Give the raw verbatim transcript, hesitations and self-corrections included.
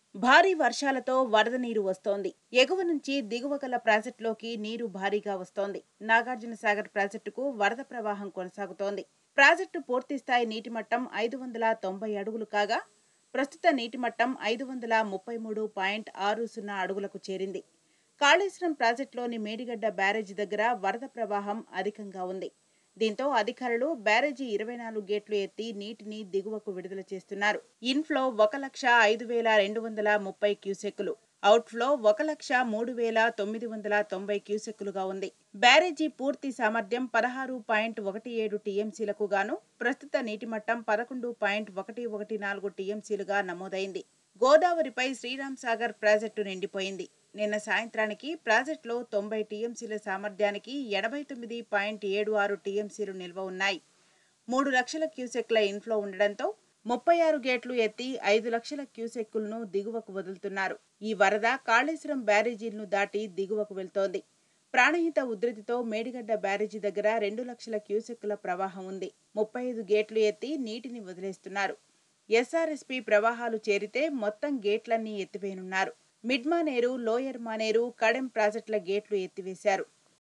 భారీ వర్షాలతో వరద నీరు వస్తోంది. ఎగువ నుంచి దిగువ గల ప్రాజెక్టులోకి నీరు భారీగా వస్తోంది. నాగార్జున సాగర్ ప్రాజెక్టుకు వరద ప్రవాహం కొనసాగుతోంది. ప్రాజెక్టు పూర్తిస్థాయి నీటి మట్టం ఐదు వందల తొంభై అడుగులు కాగా, ప్రస్తుత నీటి మట్టం ఐదు వందల ముప్పై మూడు పాయింట్ ఆరు సున్నా అడుగులకు చేరింది. కాళేశ్వరం ప్రాజెక్టులోని మేడిగడ్డ బ్యారేజీ దగ్గర వరద ప్రవాహం అధికంగా ఉంది. దీంతో అధికారులు బ్యారేజీ ఇరవై నాలుగు గేట్లు ఎత్తి నీటిని దిగువకు విడుదల చేస్తున్నారు. ఇన్ఫ్లో ఒక లక్ష ఐదు వేల రెండు వందల ముప్పై క్యూసెక్కులు, అవుట్ఫ్లో ఒక లక్ష మూడు వేల తొమ్మిది వందల తొంభై క్యూసెక్కులుగా ఉంది. బ్యారేజీ పూర్తి సామర్థ్యం పదహారు పాయింట్ ఒకటి ఏడు టీఎంసీలకు గాను ప్రస్తుత నీటి మట్టం పదకొండు పాయింట్ ఒకటి ఒకటి నాలుగు టీఎంసీలుగా నమోదైంది. గోదావరిపై శ్రీరామ్ సాగర్ ప్రాజెక్టు నిండిపోయింది. నిన్న సాయంత్రానికి ప్రాజెక్టులో తొంభై టీఎంసీల సామర్థ్యానికి ఎనభై తొమ్మిది పాయింట్ ఏడు ఆరు టీఎంసీలు నిల్వ ఉన్నాయి. మూడు లక్షల క్యూసెక్ల ఇన్ఫ్లో ఉండడంతో ముప్పై ఆరు గేట్లు ఎత్తి ఐదు లక్షల క్యూసెక్కులను దిగువకు వదులుతున్నారు. ఈ వరద కాళేశ్వరం బ్యారేజీలను దాటి దిగువకు వెళ్తోంది. ప్రాణహిత ఉధృతితో మేడిగడ్డ బ్యారేజీ దగ్గర రెండు లక్షల క్యూసెక్కుల ప్రవాహం ఉంది. ముప్పై ఐదు గేట్లు ఎత్తి నీటిని వదిలేస్తున్నారు. ఎస్ఆర్ఎస్పీ ప్రవాహాలు చేరితే మొత్తం గేట్లన్నీ ఎత్తివేయనున్నారు. మిడ్ మానేరు, లోయర్ మానేరు, కడెం ప్రాజెక్టుల గేట్లు ఎత్తివేశారు.